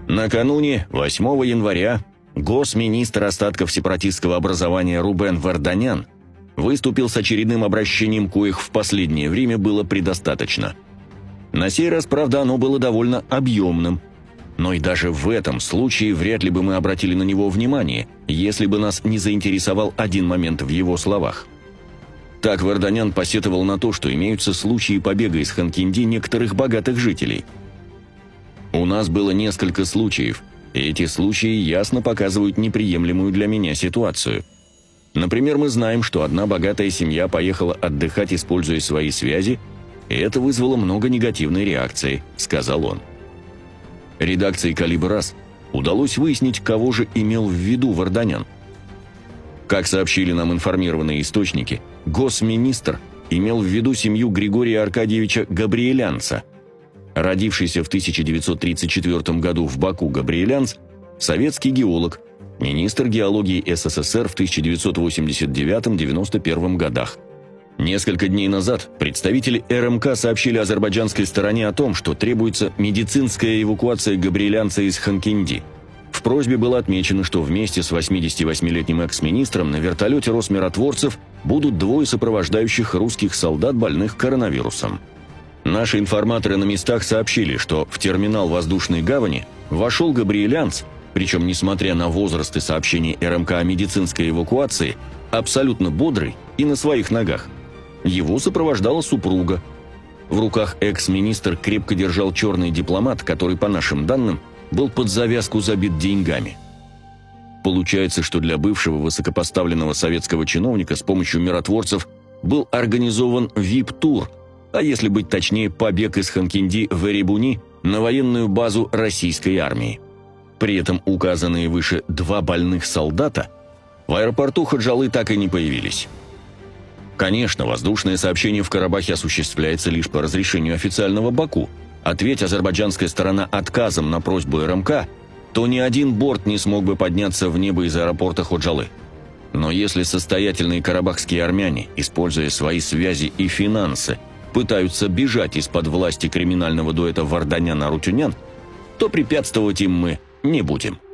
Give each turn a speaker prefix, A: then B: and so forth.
A: Накануне, 8 января, госминистр остатков сепаратистского образования Рубен Варданян выступил с очередным обращением, коих в последнее время было предостаточно. На сей раз, правда, оно было довольно объемным, но и даже в этом случае вряд ли бы мы обратили на него внимание, если бы нас не заинтересовал один момент в его словах. Так Варданян посетовал на то, что имеются случаи побега из Ханкинди некоторых богатых жителей. У нас было несколько случаев, и эти случаи ясно показывают неприемлемую для меня ситуацию. Например, мы знаем, что одна богатая семья поехала отдыхать, используя свои связи, и это вызвало много негативной реакции, сказал он. Редакции «Калибр-Ас» удалось выяснить, кого же имел в виду Варданян. Как сообщили нам информированные источники, госминистр имел в виду семью Григория Аркадьевича Габриэлянца. Родившийся в 1934 году в Баку Габриэлянц – советский геолог, министр геологии СССР в 1989-91 годах. Несколько дней назад представители РМК сообщили азербайджанской стороне о том, что требуется медицинская эвакуация габриэлянца из Ханкинди. В просьбе было отмечено, что вместе с 88-летним экс-министром на вертолете Росмиротворцев будут двое сопровождающих русских солдат, больных коронавирусом. Наши информаторы на местах сообщили, что в терминал воздушной гавани вошел габриэлянц, причем, несмотря на возраст и сообщение РМК о медицинской эвакуации, абсолютно бодрый и на своих ногах. Его сопровождала супруга. В руках экс-министр крепко держал черный дипломат, который, по нашим данным, был под завязку забит деньгами. Получается, что для бывшего высокопоставленного советского чиновника с помощью миротворцев был организован VIP-тур, а если быть точнее, побег из Ханкинди в Эребуни на военную базу российской армии. При этом указанные выше два больных солдата в аэропорту Ходжалы так и не появились. Конечно, воздушное сообщение в Карабахе осуществляется лишь по разрешению официального Баку. Ответь азербайджанская сторона отказом на просьбу РМК, то ни один борт не смог бы подняться в небо из аэропорта Ходжалы. Но если состоятельные карабахские армяне, используя свои связи и финансы, пытаются бежать из-под власти криминального дуэта Варданян-Арутюнян, то препятствовать им мы не будем.